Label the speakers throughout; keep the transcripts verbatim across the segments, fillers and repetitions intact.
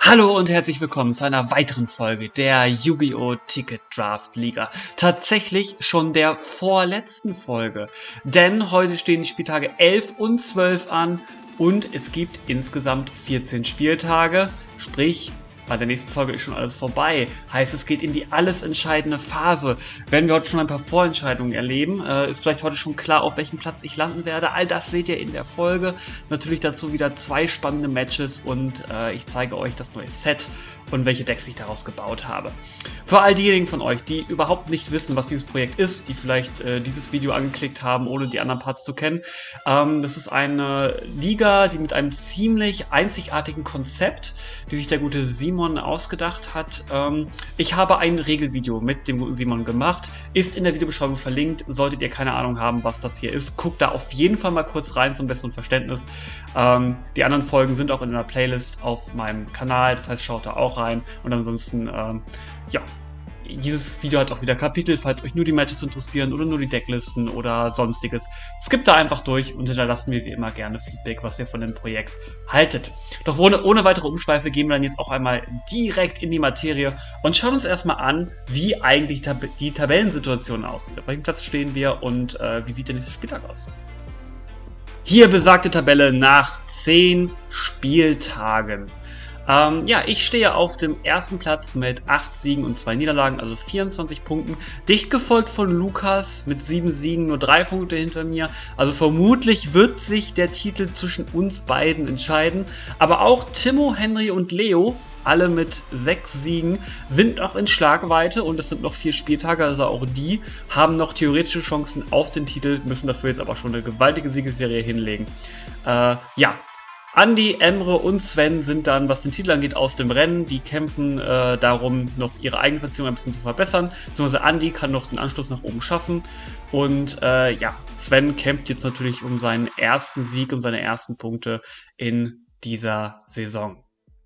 Speaker 1: Hallo und herzlich willkommen zu einer weiteren Folge der Yu-Gi-Oh! Ticket Draft Liga. Tatsächlich schon der vorletzten Folge, denn heute stehen die Spieltage elf und zwölf an und es gibt insgesamt vierzehn Spieltage, sprich bei der nächsten Folge ist schon alles vorbei. Heißt, es geht in die alles entscheidende Phase. Werden wir heute schon ein paar Vorentscheidungen erleben. Äh, ist vielleicht heute schon klar, auf welchem Platz ich landen werde. All das seht ihr in der Folge. Natürlich dazu wieder zwei spannende Matches und äh, ich zeige euch das neue Set und welche Decks ich daraus gebaut habe. Für all diejenigen von euch, die überhaupt nicht wissen, was dieses Projekt ist, die vielleicht äh, dieses Video angeklickt haben, ohne die anderen Parts zu kennen. Ähm, das ist eine Liga, die mit einem ziemlich einzigartigen Konzept, die sich der gute Simon ausgedacht hat. Ähm, ich habe ein Regelvideo mit dem guten Simon gemacht, ist in der Videobeschreibung verlinkt. Solltet ihr keine Ahnung haben, was das hier ist, guckt da auf jeden Fall mal kurz rein zum besseren Verständnis. Ähm, die anderen Folgen sind auch in einer Playlist auf meinem Kanal, das heißt, schaut da auch rein. Und ansonsten, ähm, ja, dieses Video hat auch wieder Kapitel, falls euch nur die Matches interessieren oder nur die Decklisten oder sonstiges. Skippt da einfach durch und hinterlasst mir wie immer gerne Feedback, was ihr von dem Projekt haltet. Doch ohne, ohne weitere Umschweife gehen wir dann jetzt auch einmal direkt in die Materie und schauen uns erstmal an, wie eigentlich tab die Tabellensituation aussieht. Auf welchem Platz stehen wir und äh, wie sieht der nächste Spieltag aus? Hier besagte Tabelle nach zehn Spieltagen. Ähm, ja, ich stehe auf dem ersten Platz mit acht Siegen und zwei Niederlagen, also vierundzwanzig Punkten. Dicht gefolgt von Lukas mit sieben Siegen, nur drei Punkte hinter mir. Also vermutlich wird sich der Titel zwischen uns beiden entscheiden. Aber auch Timo, Henry und Leo, alle mit sechs Siegen, sind noch in Schlagweite und es sind noch vier Spieltage, also auch die haben noch theoretische Chancen auf den Titel, müssen dafür jetzt aber schon eine gewaltige Siegesserie hinlegen. Äh, ja. Andi, Emre und Sven sind dann, was den Titel angeht, aus dem Rennen. Die kämpfen äh, darum, noch ihre eigene Platzierung ein bisschen zu verbessern. Beziehungsweise Andi kann noch den Anschluss nach oben schaffen. Und äh, ja, Sven kämpft jetzt natürlich um seinen ersten Sieg, um seine ersten Punkte in dieser Saison.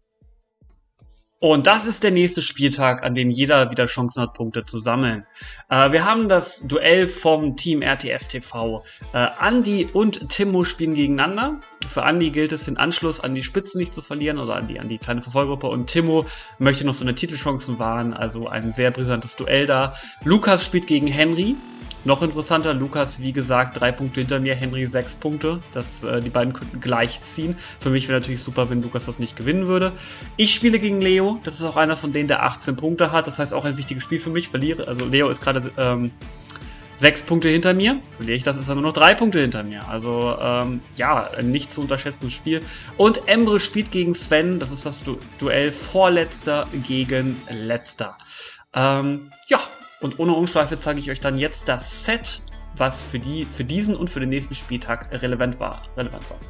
Speaker 1: Und das ist der nächste Spieltag, an dem jeder wieder Chancen hat, Punkte zu sammeln. Äh, wir haben das Duell vom Team R T S T V. Äh, Andi und Timo spielen gegeneinander. Für Andi gilt es, den Anschluss an die Spitze nicht zu verlieren oder an die, an die kleine Verfolgergruppe. Und Timo möchte noch seine Titelchancen wahren, also ein sehr brisantes Duell da. Lukas spielt gegen Henry. Noch interessanter, Lukas, wie gesagt, drei Punkte hinter mir, Henry sechs Punkte. Das, äh, die beiden könnten gleich ziehen. Für mich wäre natürlich super, wenn Lukas das nicht gewinnen würde. Ich spiele gegen Leo. Das ist auch einer von denen, der achtzehn Punkte hat. Das heißt auch ein wichtiges Spiel für mich. Verliere, also Leo ist gerade ähm, sechs Punkte hinter mir. Verliere ich das, ist er nur noch drei Punkte hinter mir. Also ähm, ja, ein nicht zu unterschätzendes Spiel. Und Emre spielt gegen Sven. Das ist das du Duell Vorletzter gegen Letzter. Ähm, ja. Und ohne Umschweife zeige ich euch dann jetzt das Set, was für, die, für diesen und für den nächsten Spieltag relevant war. relevant war.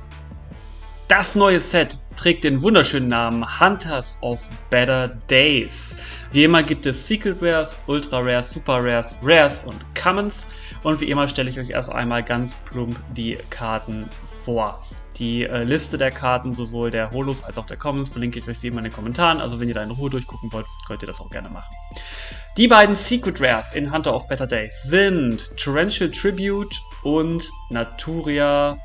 Speaker 1: Das neue Set trägt den wunderschönen Namen Hunters of Better Days. Wie immer gibt es Secret Rares, Ultra Rares, Super Rares, Rares und Commons. Und wie immer stelle ich euch erst einmal ganz plump die Karten vor. Die äh, Liste der Karten, sowohl der Holos als auch der Commons, verlinke ich euch wie immer in den Kommentaren. Also wenn ihr da in Ruhe durchgucken wollt, könnt ihr das auch gerne machen. Die beiden Secret Rares in Hunter of Better Days sind Torrential Tribute und Naturia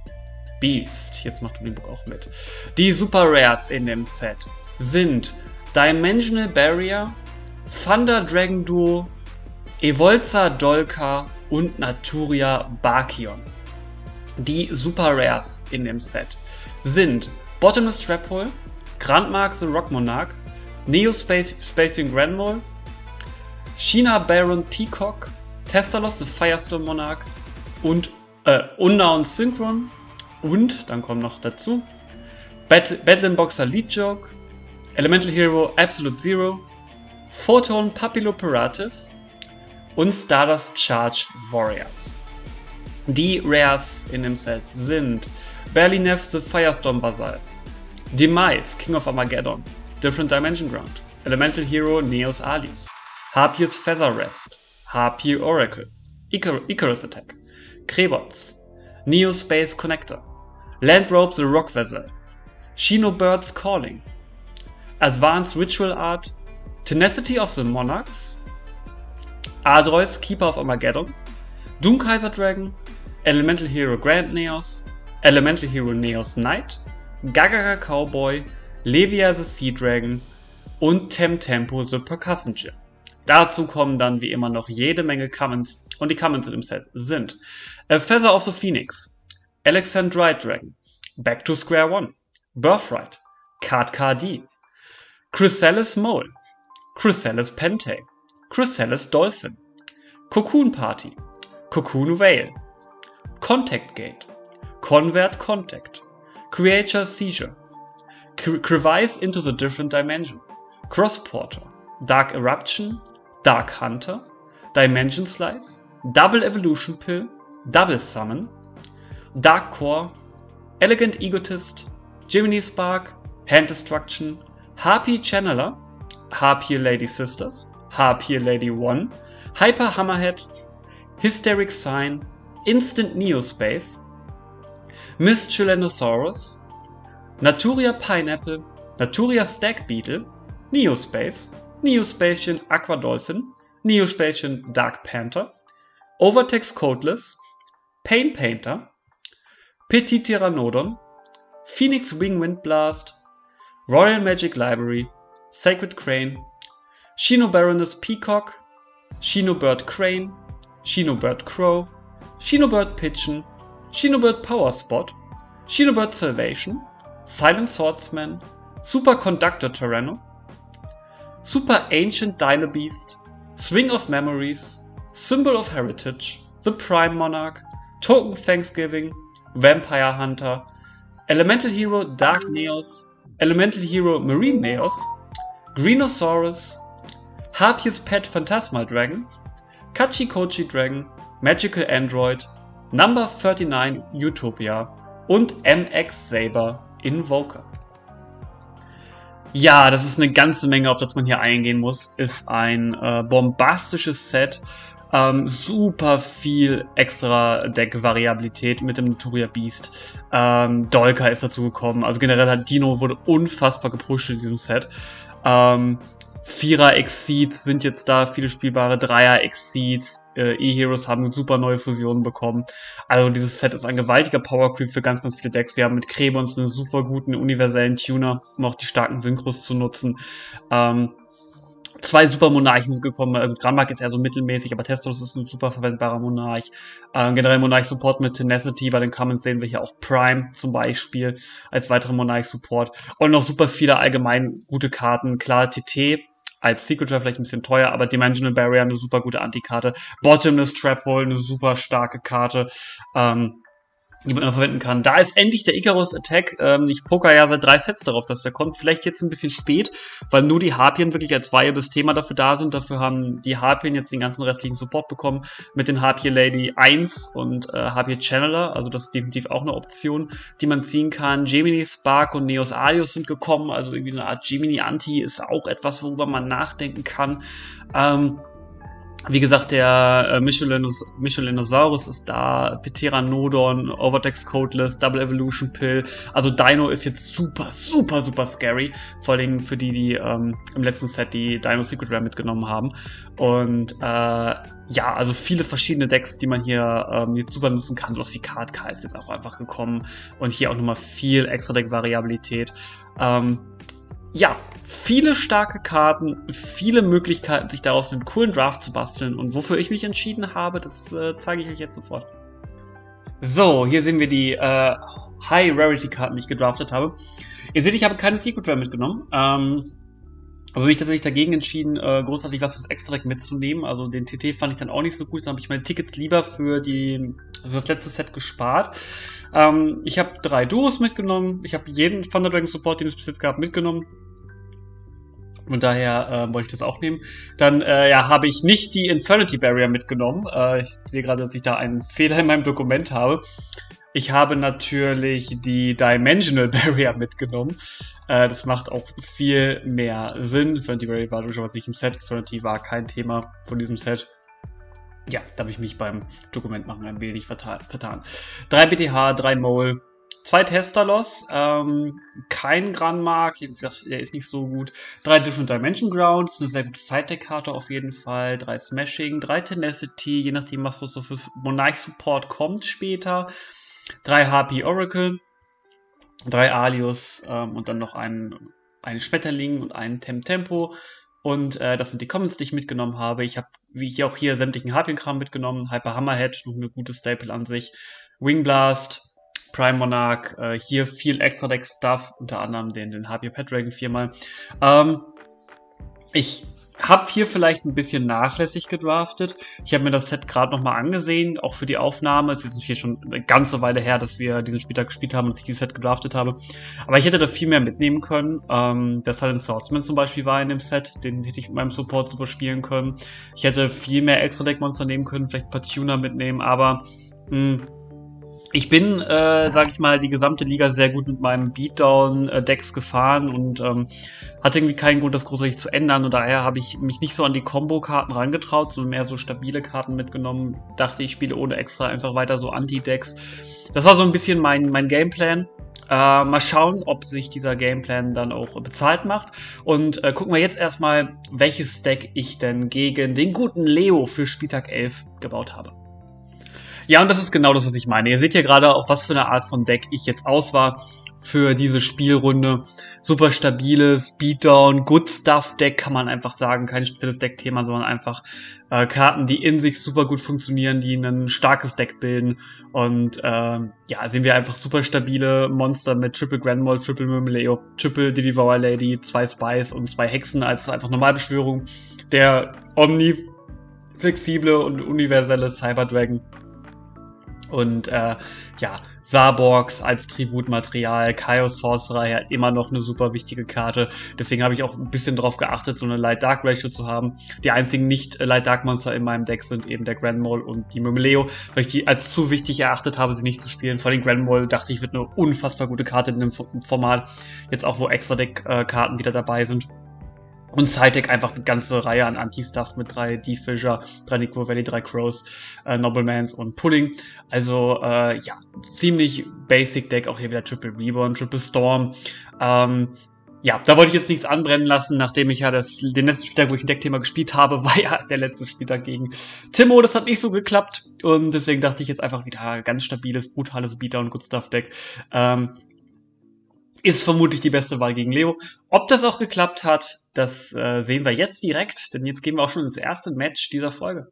Speaker 1: Beast. Jetzt macht Dreambook auch mit. Die Super Rares in dem Set sind Dimensional Barrier, Thunder Dragon Duo, Evolza Dolka und Naturia Barkion. Die Super Rares in dem Set sind Bottomless Traphole, Grandmark the Rock Monarch, Neo Space Spacing Granmole, China Baron Peacock, Testalos the Firestorm Monarch und äh, Unknown Synchron und, dann kommen noch dazu, Battling Boxer Lead Joke, Elemental Hero Absolute Zero, Photon Papilloperative und Stardust Charge Warriors. Die Rares in dem Set sind Berlinef the Firestorm Basal, Demise King of Armageddon, Different Dimension Ground, Elemental Hero Neos Alius, Harpies Feather Rest, Harpy Oracle, Icar Icarus Attack, Krebots, Neo Space Connector, Landrobe the Rock Vessel, Shino Bird's Calling, Advanced Ritual Art, Tenacity of the Monarchs, Ardroys Keeper of Armageddon, Doomkaiser Dragon, Elemental Hero Grand Neos, Elemental Hero Neos Knight, Gagaga Cowboy, Levia the Sea Dragon und Temtempo the Percussion Gym. Dazu kommen dann wie immer noch jede Menge Commons und die Commons in dem Set sind A Feather of the Phoenix, Alexandrite Dragon, Back to Square One, Birthright, Card K D, Chrysalis Mole, Chrysalis Pentei, Chrysalis Dolphin, Cocoon Party, Cocoon Whale, Contact Gate, Convert Contact, Creature Seizure, Crevice into the Different Dimension, Cross Porter, Dark Eruption, Dark Hunter, Dimension Slice, Double Evolution Pill, Double Summon, Dark Core, Elegant Egotist, Jiminy Spark, Hand Destruction, Harpy Channeler, Harpy Lady Sisters, Harpy Lady One, Hyper Hammerhead, Hysteric Sign, Instant Neospace, Miscellaneosaurus, Naturia Pineapple, Naturia Stag Beetle, Neospace, Neospatian Aqua Dolphin, Neospatian Dark Panther, Overtex Codeless, Pain Painter, Petit Pteranodon, Phoenix Wing Wind Blast, Royal Magic Library, Sacred Crane, Shinobaroness Peacock, Shinobird Crane, Shinobird Crow, Shinobird Pigeon, Shinobird Power Spot, Shinobird Salvation, Silent Swordsman, Superconductor Tyranno, Super Ancient Dynabeast, Swing of Memories, Symbol of Heritage, The Prime Monarch, Token Thanksgiving, Vampire Hunter, Elemental Hero Dark Neos, Elemental Hero Marine Neos, Greenosaurus, Harpies Pet Phantasmal Dragon, Kachi Kochi Dragon, Magical Android, Number thirty-nine Utopia und M X Saber Invoker. Ja, das ist eine ganze Menge, auf das man hier eingehen muss. Ist ein äh, bombastisches Set. Ähm, super viel extra Deck-Variabilität mit dem Naturia Beast. Ähm, Dolka ist dazu gekommen. Also generell hat Dino wurde unfassbar gepusht in diesem Set. Ähm, Vierer Exceeds sind jetzt da, viele spielbare Dreier Exceeds. Äh, E-Heroes haben super neue Fusionen bekommen. Also dieses Set ist ein gewaltiger Power Creep für ganz, ganz viele Decks. Wir haben mit Krebons einen super guten universellen Tuner, um auch die starken Synchros zu nutzen. Ähm, Zwei super Monarchen sind gekommen. Also Grammark ist eher so mittelmäßig, aber Testos ist ein super verwendbarer Monarch. Ähm, generell Monarch-Support mit Tenacity. Bei den Commons sehen wir hier auch Prime zum Beispiel als weitere Monarch-Support. Und noch super viele allgemein gute Karten. Klar, T T als Secret Rare vielleicht ein bisschen teuer, aber Dimensional Barrier eine super gute Antikarte. Bottomless Trap Hole eine super starke Karte. Ähm, die man immer verwenden kann. Da ist endlich der Icarus Attack. Ähm, ich poker ja seit drei Sets darauf, dass der kommt. Vielleicht jetzt ein bisschen spät, weil nur die Harpien wirklich als viables Thema dafür da sind. Dafür haben die Harpien jetzt den ganzen restlichen Support bekommen mit den Harpie Lady eins und äh, Harpie Channeler. Also das ist definitiv auch eine Option, die man ziehen kann. Gemini Spark und Neos Alius sind gekommen. Also irgendwie eine Art Gemini Anti ist auch etwas, worüber man nachdenken kann. Ähm, Wie gesagt, der äh, Michelanos, Michelanosaurus ist da, Pteranodon, Overtex Codeless, Double Evolution Pill. Also Dino ist jetzt super, super, super scary. Vor allem für die, die ähm, im letzten Set die Dino Secret Rare mitgenommen haben. Und äh, ja, also viele verschiedene Decks, die man hier ähm, jetzt super nutzen kann. Sowas wie Card K ist jetzt auch einfach gekommen. Und hier auch nochmal viel extra Deck-Variabilität. Ähm, Ja, viele starke Karten, viele Möglichkeiten, sich daraus einen coolen Draft zu basteln. Und wofür ich mich entschieden habe, das äh, zeige ich euch jetzt sofort. So, hier sehen wir die äh, High-Rarity-Karten, die ich gedraftet habe. Ihr seht, ich habe keine Secret Rare mitgenommen. Ähm, aber bin ich tatsächlich dagegen entschieden, äh, großartig was fürs Extra-Deck mitzunehmen. Also den T T fand ich dann auch nicht so gut. Dann habe ich meine Tickets lieber für, die, für das letzte Set gespart. Ähm, ich habe drei Duos mitgenommen. Ich habe jeden Thunder Dragon Support, den es bis jetzt gab, mitgenommen. Und daher äh, wollte ich das auch nehmen. Dann äh, ja, habe ich nicht die Infernity Barrier mitgenommen. Äh, ich sehe gerade, dass ich da einen Fehler in meinem Dokument habe. Ich habe natürlich die Dimensional Barrier mitgenommen. Äh, das macht auch viel mehr Sinn. Infernity Barrier war durchaus nicht im Set. Infernity war kein Thema von diesem Set. Ja, da habe ich mich beim Dokument machen ein wenig vertan. Drei B T H, drei Mole. Zwei Testalos, ähm, kein Granmark, der ist nicht so gut. Drei Different Dimension Grounds, eine sehr gute Side-Deck-Karte auf jeden Fall. Drei Smashing, drei Tenacity, je nachdem, was so für Monarch-Support kommt später. Drei Harpy Oracle, drei Alius ähm, und dann noch ein, ein Schmetterling und ein Temtempo. Und äh, das sind die Commons, die ich mitgenommen habe. Ich habe, wie ich auch hier, sämtlichen Harpien-Kram mitgenommen. Hyper Hammerhead, noch eine gute Staple an sich. Wing Blast, Prime Monarch, äh, hier viel extra Deck-Stuff, unter anderem den, den Harpier Pet Dragon viermal. Ähm, ich habe hier vielleicht ein bisschen nachlässig gedraftet. Ich habe mir das Set gerade nochmal angesehen, auch für die Aufnahme. Es ist jetzt hier schon eine ganze Weile her, dass wir diesen Spieltag gespielt haben und ich dieses Set gedraftet habe. Aber ich hätte da viel mehr mitnehmen können. Ähm, der Silent Swordsman zum Beispiel war in dem Set, den hätte ich mit meinem Support super spielen können. Ich hätte viel mehr Extra-Deck-Monster nehmen können, vielleicht ein paar Tuner mitnehmen, aber mh, ich bin, äh, sag ich mal, die gesamte Liga sehr gut mit meinem Beatdown-Decks gefahren und ähm, hatte irgendwie keinen Grund, das großartig zu ändern. Und daher habe ich mich nicht so an die Combo-Karten rangetraut, sondern mehr so stabile Karten mitgenommen. Dachte, ich spiele ohne extra einfach weiter so Anti-Decks. Das war so ein bisschen mein, mein Gameplan. Äh, mal schauen, ob sich dieser Gameplan dann auch bezahlt macht. Und äh, gucken wir jetzt erstmal, welches Deck ich denn gegen den guten Leo für Spieltag elf gebaut habe. Ja, und das ist genau das, was ich meine. Ihr seht hier gerade, auf was für eine Art von Deck ich jetzt aus war für diese Spielrunde. Super stabiles Beatdown, Good Stuff Deck, kann man einfach sagen. Kein spezielles Deckthema, sondern einfach äh, Karten, die in sich super gut funktionieren, die ein starkes Deck bilden. Und äh, ja, sehen wir einfach super stabile Monster mit Triple Grandmole, Triple Myrmileo, Triple die Devour Lady, zwei Spies und zwei Hexen als einfach Normalbeschwörung. Der Omni flexible und universelle Cyber Dragon. Und äh, ja, Saborgs als Tributmaterial, Chaos Sorcerer ja immer noch eine super wichtige Karte. Deswegen habe ich auch ein bisschen darauf geachtet, so eine Light-Dark-Ratio zu haben. Die einzigen nicht-Light-Dark-Monster in meinem Deck sind eben der Grandmole und die Myrmileo, weil ich die als zu wichtig erachtet habe, sie nicht zu spielen. Vor allem Grandmole dachte ich, wird eine unfassbar gute Karte in dem Format. Jetzt auch, wo Extra-Deck-Karten wieder dabei sind. Und Side-Deck einfach eine ganze Reihe an Anti-Stuff mit drei D-Fissure, drei Necro Valley, drei Crows, äh, Noblemans und Pulling. Also, äh, ja, ziemlich basic Deck. Auch hier wieder Triple Reborn, Triple Storm. Ähm, ja, da wollte ich jetzt nichts anbrennen lassen, nachdem ich ja das, den letzten Spieltag, wo ich ein Deckthema gespielt habe, war ja der letzte Spieltag gegen Timo. Das hat nicht so geklappt. Und deswegen dachte ich jetzt einfach wieder ganz stabiles, brutales Beatdown, Good Stuff Deck. Ähm, Ist vermutlich die beste Wahl gegen Leo. Ob das auch geklappt hat, das äh, sehen wir jetzt direkt, denn jetzt gehen wir auch schon ins erste Match dieser Folge.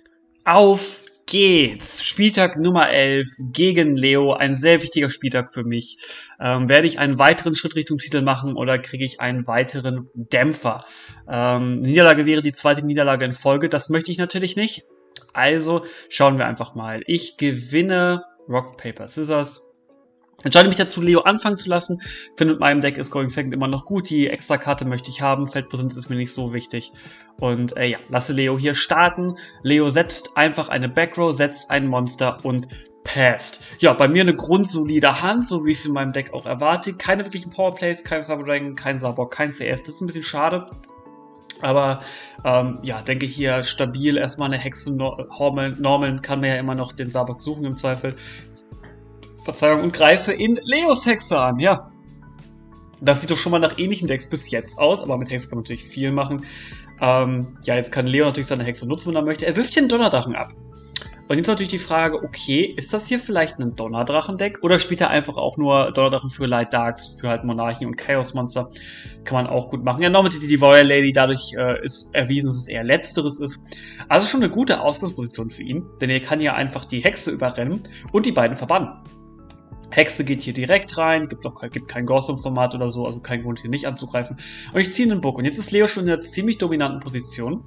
Speaker 1: Auf geht's! Spieltag Nummer elf gegen Leo, ein sehr wichtiger Spieltag für mich. Ähm, werde ich einen weiteren Schritt Richtung Titel machen oder kriege ich einen weiteren Dämpfer? Ähm, Niederlage wäre die zweite Niederlage in Folge, das möchte ich natürlich nicht. Also schauen wir einfach mal. Ich gewinne Rock, Paper, Scissors. Entscheide mich dazu, Leo anfangen zu lassen. Finde mit meinem Deck ist Going Second immer noch gut. Die Extrakarte möchte ich haben. Feldpräsenz ist mir nicht so wichtig. Und äh, ja, lasse Leo hier starten. Leo setzt einfach eine Backrow, setzt ein Monster und passt. Ja, bei mir eine grundsolide Hand, so wie ich es in meinem Deck auch erwarte. Keine wirklichen Powerplays, kein Cyber Dragon, kein Saborg, kein C S. Das ist ein bisschen schade. Aber ähm, ja, denke ich hier stabil. Erstmal eine Hexe Norman, kann mir ja immer noch den Saborg suchen im Zweifel. Verzeihung, und greife in Leos Hexe an, ja. Das sieht doch schon mal nach ähnlichen Decks bis jetzt aus, aber mit Hexe kann man natürlich viel machen. Ähm, ja, jetzt kann Leo natürlich seine Hexe nutzen, wenn er möchte. Er wirft hier einen Donnerdrachen ab. Und jetzt natürlich die Frage, okay, ist das hier vielleicht ein Donnerdrachen-Deck? Oder spielt er einfach auch nur Donnerdrachen für Light Darks, für halt Monarchen und Chaos-Monster? Kann man auch gut machen. Ja, noch mit die Devour Lady, dadurch äh, ist erwiesen, dass es eher Letzteres ist. Also schon eine gute Ausgangsposition für ihn, denn er kann hier einfach die Hexe überrennen und die beiden verbannen. Hexe geht hier direkt rein, gibt auch gibt kein Ghost-Format oder so, also kein Grund hier nicht anzugreifen. Und ich ziehe einen Book. Und jetzt ist Leo schon in einer ziemlich dominanten Position.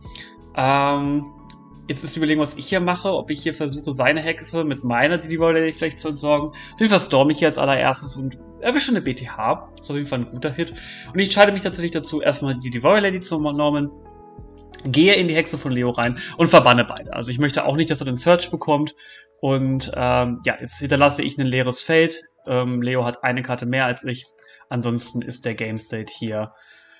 Speaker 1: Ähm, jetzt ist die Überlegung, was ich hier mache, ob ich hier versuche, seine Hexe mit meiner Devour Lady vielleicht zu entsorgen. Auf jeden Fall storm ich hier als allererstes und erwische eine B T H. Das ist auf jeden Fall ein guter Hit. Und ich entscheide mich tatsächlich dazu, erstmal die Devour Lady zu normen. Gehe in die Hexe von Leo rein und verbanne beide. Also ich möchte auch nicht, dass er den Search bekommt. Und ähm, ja, jetzt hinterlasse ich ein leeres Feld. Ähm, Leo hat eine Karte mehr als ich. Ansonsten ist der Game State hier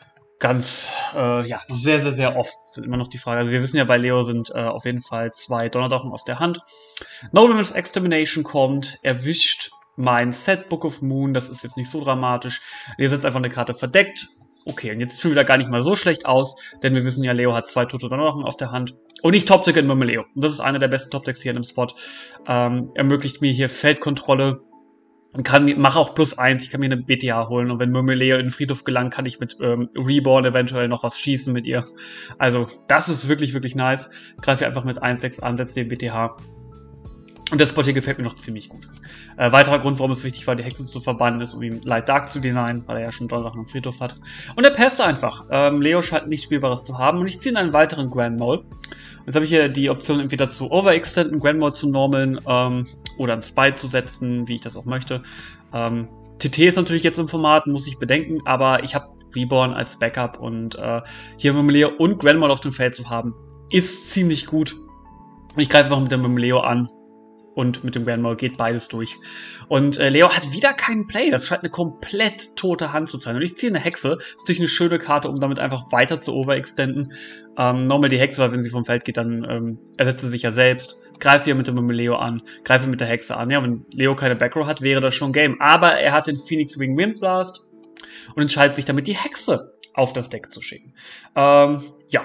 Speaker 1: ganz, äh, ja, sehr, sehr, sehr oft. Das ist immer noch die Frage. Also wir wissen ja, bei Leo sind äh, auf jeden Fall zwei Donnerdrachen auf der Hand. Nobleman of Extermination kommt, erwischt mein Set Book of Moon. Das ist jetzt nicht so dramatisch. Leo setzt einfach eine Karte verdeckt. Okay, und jetzt schon wieder gar nicht mal so schlecht aus, denn wir wissen ja, Leo hat zwei tote Donnerdrachen auf der Hand. Und ich Top-Deck in Myrmileo. Und das ist einer der besten Top-Decks hier in dem Spot. Ähm, ermöglicht mir hier Feldkontrolle. Und kann, mache auch plus eins, ich kann mir eine B T H holen. Und wenn Myrmeleo in den Friedhof gelangt, kann ich mit ähm, Reborn eventuell noch was schießen mit ihr. Also, das ist wirklich, wirklich nice. Greife einfach mit eins sechs an, setze den B T H. Und das Spot hier gefällt mir noch ziemlich gut. Äh, weiterer Grund, warum es wichtig war, die Hexe zu verbannen, ist, um ihm Light Dark zu denyen, weil er ja schon Donnerstag am Friedhof hat. Und er passt einfach. Ähm, Leo scheint nichts Spielbares zu haben. Und ich ziehe in einen weiteren Grand Mole. Jetzt habe ich hier die Option, entweder zu overextenden, Grand Mole zu normalen, ähm, oder einen Spy zu setzen, wie ich das auch möchte. Ähm, T T ist natürlich jetzt im Format, muss ich bedenken, aber ich habe Reborn als Backup und äh, hier Myrmeleo und Grand Mole auf dem Feld zu haben, ist ziemlich gut. Und ich greife einfach mit dem Myrmeleo an. Und mit dem Grand Mole geht beides durch. Und äh, Leo hat wieder keinen Play. Das scheint eine komplett tote Hand zu sein. Und ich ziehe eine Hexe. Das ist natürlich eine schöne Karte, um damit einfach weiter zu overextenden. Ähm, normal die Hexe, weil wenn sie vom Feld geht, dann ähm, ersetzt sie sich ja selbst. Greife hier mit dem Leo an. Greife mit der Hexe an. Ja, wenn Leo keine Backrow hat, wäre das schon Game. Aber er hat den Phoenix Wing Windblast und entscheidet sich damit, die Hexe auf das Deck zu schicken. Ähm, ja.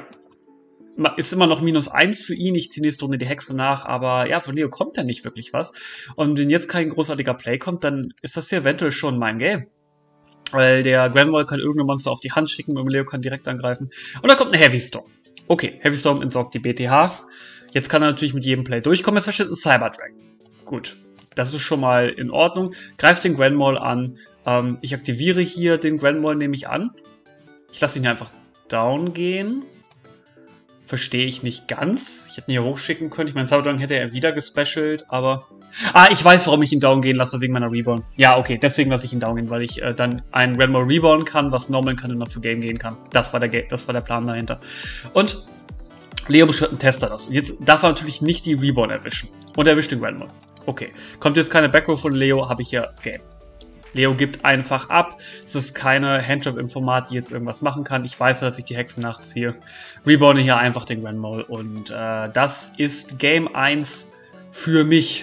Speaker 1: Ist immer noch minus eins für ihn. Ich ziehe nächste Runde die Hexe nach, aber ja, von Leo kommt ja nicht wirklich was. Und wenn jetzt kein großartiger Play kommt, dann ist das hier eventuell schon mein Game. Weil der Grand Mole kann irgendein Monster auf die Hand schicken und Leo kann direkt angreifen. Und dann kommt eine Heavy Storm. Okay, Heavy Storm entsorgt die B T H. Jetzt kann er natürlich mit jedem Play durchkommen. Jetzt versteht ein Cyber Dragon. Gut, das ist schon mal in Ordnung. Greift den Grand Mole an. Ähm, ich aktiviere hier den Grand Mole, nehme ich an. Ich lasse ihn hier einfach down gehen. Verstehe ich nicht ganz. Ich hätte ihn hier hochschicken können. Ich meine, Cyberdragon hätte er wieder gespecialt, aber... Ah, ich weiß, warum ich ihn down gehen lasse, wegen meiner Reborn. Ja, okay, deswegen lasse ich ihn down gehen, weil ich äh, dann einen Grand Mole reborn kann, was normal kann und noch für Game gehen kann. Das war der, Ga das war der Plan dahinter. Und Leo beschwört einen Tester das. Und jetzt darf er natürlich nicht die Reborn erwischen. Und er erwischt den Grand Mole. Okay. Kommt jetzt keine Backrow von Leo, habe ich hier Game. Leo gibt einfach ab. Es ist keine Handtrap im Format, die jetzt irgendwas machen kann. Ich weiß, dass ich die Hexe nachziehe. Reborne hier einfach den Grand Mole. Und äh, das ist Game eins für mich.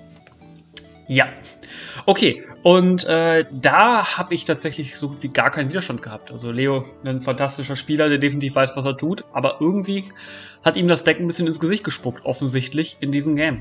Speaker 1: Ja. Okay. Und äh, da habe ich tatsächlich so gut wie gar keinen Widerstand gehabt. Also Leo, ein fantastischer Spieler, der definitiv weiß, was er tut. Aber irgendwie hat ihm das Deck ein bisschen ins Gesicht gespuckt, offensichtlich, in diesem Game.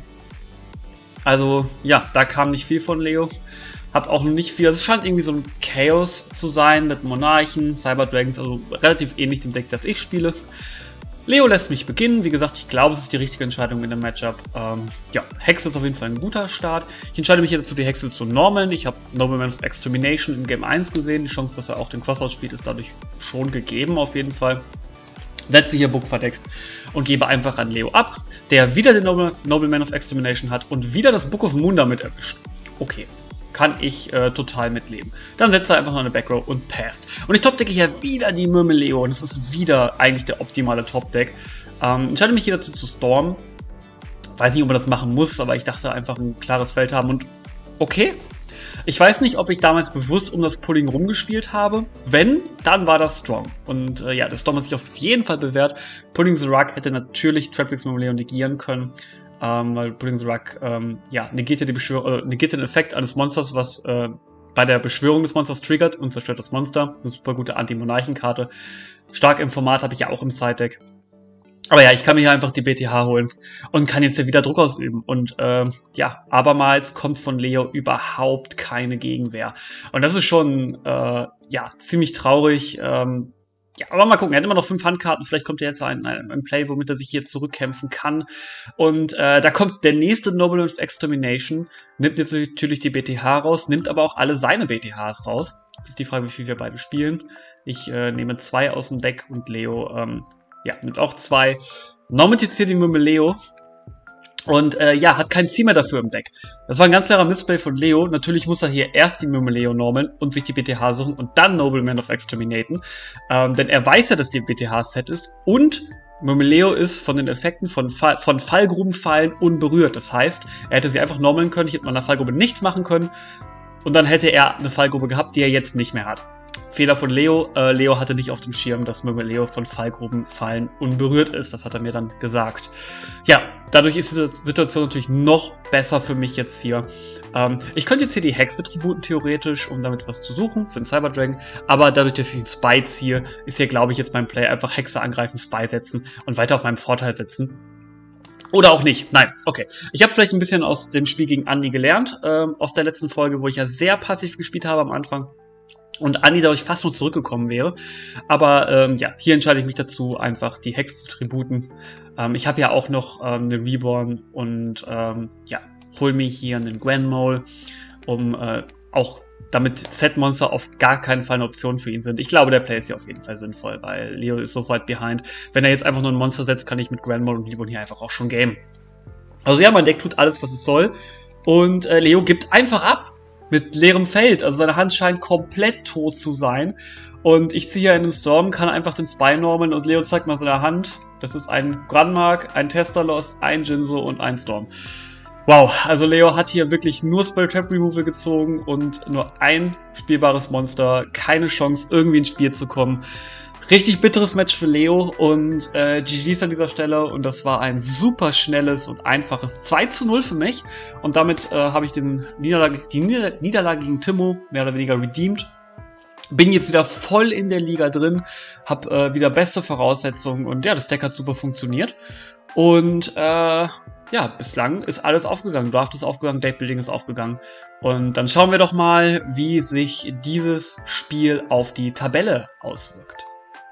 Speaker 1: Also, ja, da kam nicht viel von Leo. Hab auch noch nicht viel, also es scheint irgendwie so ein Chaos zu sein mit Monarchen, Cyber Dragons, also relativ ähnlich dem Deck, das ich spiele. Leo lässt mich beginnen, wie gesagt, ich glaube, es ist die richtige Entscheidung in dem Matchup. Ähm, ja, Hexe ist auf jeden Fall ein guter Start. Ich entscheide mich hier dazu, die Hexe zu normen. Ich habe Nobleman of Extermination in Game eins gesehen, die Chance, dass er auch den Crossout spielt, ist dadurch schon gegeben auf jeden Fall. Setze hier Book verdeckt und gebe einfach an Leo ab, der wieder den Noble, Nobleman of Extermination hat und wieder das Book of Moon damit erwischt. Okay. Kann ich äh, total mitleben. Dann setzt er einfach noch eine Backrow und passt. Und ich topdecke hier wieder die Myrmeleo. Und es ist wieder eigentlich der optimale Topdeck. Ähm, entscheide mich hier dazu zu Storm. Weiß nicht, ob man das machen muss, aber ich dachte einfach ein klares Feld haben. Und okay. Ich weiß nicht, ob ich damals bewusst um das Pulling rumgespielt habe. Wenn, dann war das Strong. Und äh, ja, der Storm hat sich auf jeden Fall bewährt. Pulling the Rug hätte natürlich Traptrix Myrmeleo negieren können. Ähm, weil Pulling the Rug ähm, ja, negiert, ja die Beschwör äh, negiert den Effekt eines Monsters, was äh, bei der Beschwörung des Monsters triggert und zerstört das Monster. Eine super gute Anti-Monarchen-Karte. Stark im Format, habe ich ja auch im Side-Deck. Aber ja, ich kann mir hier einfach die B T H holen und kann jetzt hier wieder Druck ausüben. Und äh, ja, abermals kommt von Leo überhaupt keine Gegenwehr. Und das ist schon äh, ja, ziemlich traurig. Ähm, ja, aber mal gucken, er hat immer noch fünf Handkarten. Vielleicht kommt er jetzt ein, ein, ein Play, womit er sich hier zurückkämpfen kann. Und äh, da kommt der nächste Nobleman of Extermination, nimmt jetzt natürlich die B T H raus, nimmt aber auch alle seine B T Hs raus. Das ist die Frage, wie viel wir beide spielen. Ich äh, nehme zwei aus dem Deck und Leo ähm, ja, nimmt auch zwei. Normand jetzt hier die Myrmeleo. Und äh, ja, hat kein Ziel mehr dafür im Deck. Das war ein ganz klarer Missplay von Leo. Natürlich muss er hier erst die Myrmeleo normen und sich die B T H suchen und dann Nobleman of Exterminaten. Ähm, denn er weiß ja, dass die B T H-Set ist. Und Myrmeleo ist von den Effekten von, Fall von Fallgrubenfallen unberührt. Das heißt, er hätte sie einfach normeln können. Ich hätte mit einer Fallgrube nichts machen können. Und dann hätte er eine Fallgrube gehabt, die er jetzt nicht mehr hat. Fehler von Leo. Äh, Leo hatte nicht auf dem Schirm, dass Myrmeleo von Fallgrubenfallen unberührt ist. Das hat er mir dann gesagt. Ja, dadurch ist die Situation natürlich noch besser für mich jetzt hier. Ähm, ich könnte jetzt hier die Hexe tributen theoretisch, um damit was zu suchen für den Cyber Dragon. Aber dadurch, dass ich den Spy ziehe, ist hier, glaube ich, jetzt mein Play einfach Hexe angreifen, Spy setzen und weiter auf meinem Vorteil setzen. Oder auch nicht. Nein, okay. Ich habe vielleicht ein bisschen aus dem Spiel gegen Andi gelernt, ähm, aus der letzten Folge, wo ich ja sehr passiv gespielt habe am Anfang. Und Andi dadurch fast nur zurückgekommen wäre. Aber ähm, ja, hier entscheide ich mich dazu, einfach die Hex zu tributen. Ähm, ich habe ja auch noch ähm, eine Reborn und ähm, ja, hol mir hier einen Granmole, um äh, auch damit Set-Monster auf gar keinen Fall eine Option für ihn sind. Ich glaube, der Play ist ja auf jeden Fall sinnvoll, weil Leo ist so weit behind. Wenn er jetzt einfach nur ein Monster setzt, kann ich mit Granmole und Libon hier einfach auch schon gamen. Also ja, mein Deck tut alles, was es soll. Und äh, Leo gibt einfach ab mit leerem Feld. Also seine Hand scheint komplett tot zu sein. Und ich ziehe hier in den Storm, kann einfach den Spy normen und Leo zeigt mal seine Hand. Das ist ein Grandmark, ein Testalos, ein Jinzo und ein Storm. Wow, also Leo hat hier wirklich nur Spell Trap Removal gezogen und nur ein spielbares Monster. Keine Chance, irgendwie ins Spiel zu kommen. Richtig bitteres Match für Leo und äh, G G's an dieser Stelle. Und das war ein super schnelles und einfaches zwei zu null für mich. Und damit äh, habe ich den Niederlage, die Nieder Niederlage gegen Timo mehr oder weniger redeemed. Bin jetzt wieder voll in der Liga drin, habe äh, wieder beste Voraussetzungen und ja, das Deck hat super funktioniert. Und äh, ja, bislang ist alles aufgegangen. Draft ist aufgegangen, Deckbuilding ist aufgegangen. Und dann schauen wir doch mal, wie sich dieses Spiel auf die Tabelle auswirkt.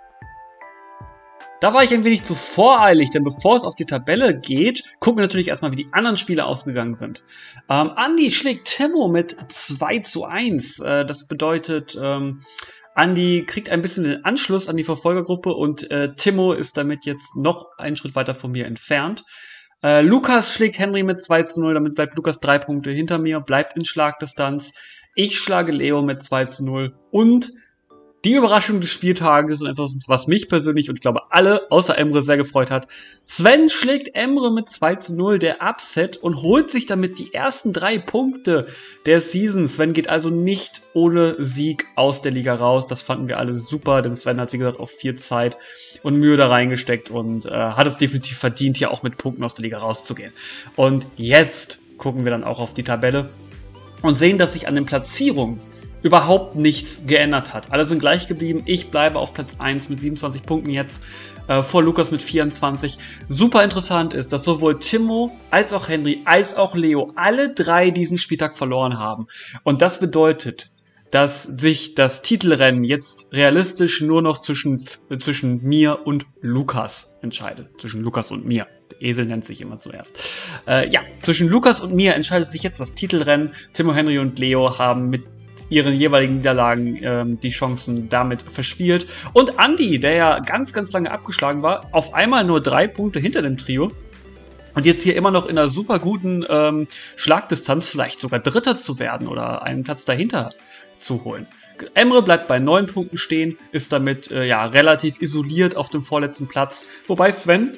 Speaker 1: Da war ich ein wenig zu voreilig, denn bevor es auf die Tabelle geht, gucken wir natürlich erstmal, wie die anderen Spiele ausgegangen sind. Ähm, Andi schlägt Timo mit zwei zu eins. Äh, das bedeutet, ähm, Andi kriegt ein bisschen den Anschluss an die Verfolgergruppe und äh, Timo ist damit jetzt noch einen Schritt weiter von mir entfernt. Äh, Lukas schlägt Henry mit zwei zu null, damit bleibt Lukas drei Punkte hinter mir, bleibt in Schlagdistanz. Ich schlage Leo mit zwei zu null und die Überraschung des Spieltages und etwas, was mich persönlich und ich glaube alle außer Emre sehr gefreut hat. Sven schlägt Emre mit zwei zu null, der Upset, und holt sich damit die ersten drei Punkte der Season. Sven geht also nicht ohne Sieg aus der Liga raus. Das fanden wir alle super, denn Sven hat, wie gesagt, auch viel Zeit und Mühe da reingesteckt und äh, hat es definitiv verdient, hier auch mit Punkten aus der Liga rauszugehen. Und jetzt gucken wir dann auch auf die Tabelle und sehen, dass sich an den Platzierungen überhaupt nichts geändert hat. Alle sind gleich geblieben. Ich bleibe auf Platz eins mit siebenundzwanzig Punkten jetzt, äh, vor Lukas mit vierundzwanzig. Super interessant ist, dass sowohl Timo als auch Henry als auch Leo alle drei diesen Spieltag verloren haben. Und das bedeutet, dass sich das Titelrennen jetzt realistisch nur noch zwischen, äh, zwischen mir und Lukas entscheidet. Zwischen Lukas und mir. Der Esel nennt sich immer zuerst. Äh, ja, zwischen Lukas und mir entscheidet sich jetzt das Titelrennen. Timo, Henry und Leo haben mit ihren jeweiligen Niederlagen ähm, die Chancen damit verspielt. Und Andi, der ja ganz, ganz lange abgeschlagen war, auf einmal nur drei Punkte hinter dem Trio. Und jetzt hier immer noch in einer super guten ähm, Schlagdistanz vielleicht sogar Dritter zu werden oder einen Platz dahinter zu holen. Emre bleibt bei neun Punkten stehen, ist damit äh, ja relativ isoliert auf dem vorletzten Platz. Wobei Sven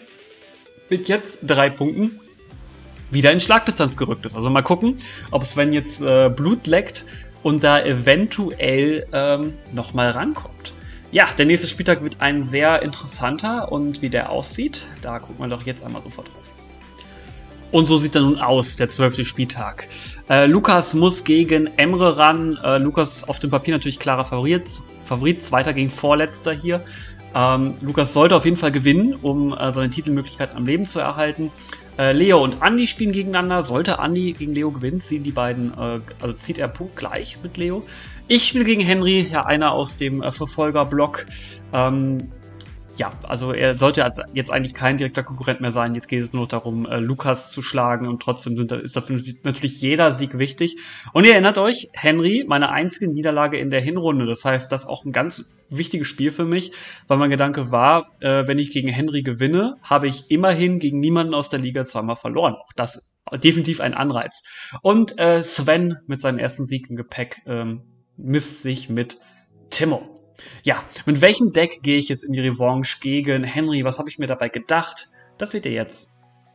Speaker 1: mit jetzt drei Punkten wieder in Schlagdistanz gerückt ist. Also mal gucken, ob Sven jetzt äh, Blut leckt und da eventuell ähm, nochmal rankommt. Ja, der nächste Spieltag wird ein sehr interessanter und wie der aussieht, da gucken wir doch jetzt einmal sofort drauf. Und so sieht er nun aus, der zwölfte Spieltag. Äh, Lukas muss gegen Emre ran. Äh, Lukas auf dem Papier natürlich klarer Favorit, Favorit, zweiter gegen vorletzter hier. Ähm, Lukas sollte auf jeden Fall gewinnen, um äh, seine Titelmöglichkeit am Leben zu erhalten. Äh, Leo und Andi spielen gegeneinander. Sollte Andi gegen Leo gewinnen, ziehen die beiden, äh, also zieht er punktgleich mit Leo. Ich spiele gegen Henry, ja, einer aus dem äh, Verfolgerblock. Ähm, ja, also er sollte also jetzt eigentlich kein direkter Konkurrent mehr sein. Jetzt geht es nur darum, äh, Lukas zu schlagen und trotzdem sind, ist dafür natürlich jeder Sieg wichtig. Und ihr erinnert euch, Henry, meine einzige Niederlage in der Hinrunde. Das heißt, das ist auch ein ganz wichtiges Spiel für mich, weil mein Gedanke war, äh, wenn ich gegen Henry gewinne, habe ich immerhin gegen niemanden aus der Liga zweimal verloren. Auch das ist definitiv ein Anreiz. Und äh, Sven mit seinem ersten Sieg im Gepäck ähm, misst sich mit Timo. Ja, mit welchem Deck gehe ich jetzt in die Revanche gegen Henry? Was habe ich mir dabei gedacht? Das seht ihr jetzt.